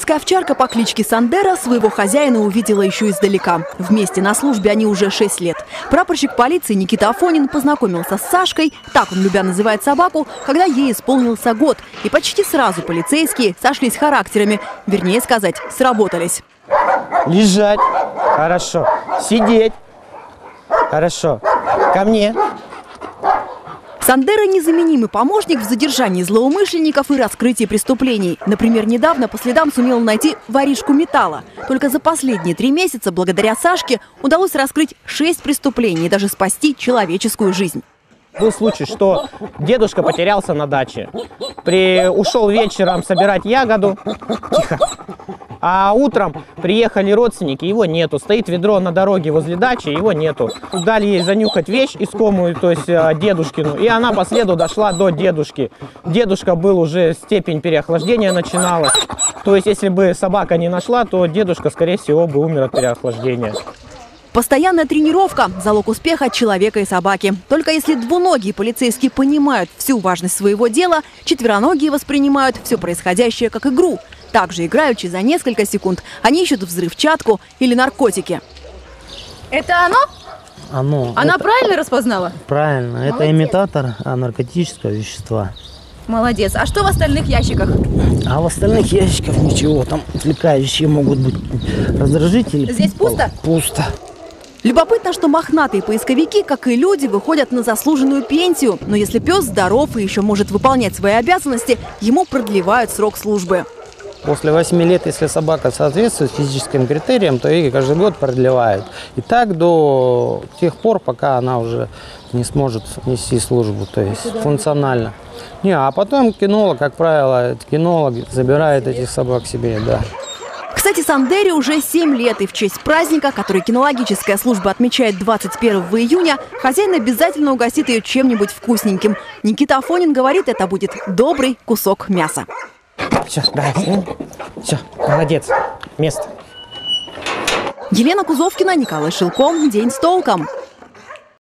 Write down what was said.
Соседская овчарка по кличке Сандера своего хозяина увидела еще издалека. Вместе на службе они уже 6 лет. Прапорщик полиции Никита Афонин познакомился с Сашкой, так он любя называет собаку, когда ей исполнился год. И почти сразу полицейские сошлись характерами. Вернее сказать, сработались. Лежать. Хорошо. Сидеть. Хорошо. Ко мне. Сандера – незаменимый помощник в задержании злоумышленников и раскрытии преступлений. Например, недавно по следам сумел найти воришку металла. Только за последние 3 месяца благодаря Сашке удалось раскрыть 6 преступлений и даже спасти человеческую жизнь. Был случай, что дедушка потерялся на даче. Ушел вечером собирать ягоду. Тихо. А утром приехали родственники, его нету. Стоит ведро на дороге возле дачи, его нету. Дали ей занюхать вещь искомую, то есть дедушкину. И она по следу дошла до дедушки. Дедушка был уже, степень переохлаждения начиналась. То есть если бы собака не нашла, то дедушка, скорее всего, бы умер от переохлаждения. Постоянная тренировка – залог успеха человека и собаки. Только если двуногие полицейские понимают всю важность своего дела, четвероногие воспринимают все происходящее как игру. Также играючи за несколько секунд они ищут взрывчатку или наркотики. Это оно? Оно. Она правильно распознала? Правильно. Молодец. Это имитатор наркотического вещества. Молодец. А что в остальных ящиках? А в остальных ящиках ничего. Там отвлекающие могут быть раздражители. Здесь пусто? Пусто. Любопытно, что мохнатые поисковики, как и люди, выходят на заслуженную пенсию. Но если пес здоров и еще может выполнять свои обязанности, ему продлевают срок службы. После 8 лет, если собака соответствует физическим критериям, то ее каждый год продлевают. И так до тех пор, пока она уже не сможет нести службу, то есть функционально. А потом кинолог, как правило, кинолог забирает этих собак себе, да. Кстати, Сандере уже 7 лет, и в честь праздника, который кинологическая служба отмечает 21 июня, хозяин обязательно угостит ее чем-нибудь вкусненьким. Никита Афонин говорит, это будет добрый кусок мяса. Все, давай. Все, молодец. Место. Елена Кузовкина, Николай Шилко. День с толком.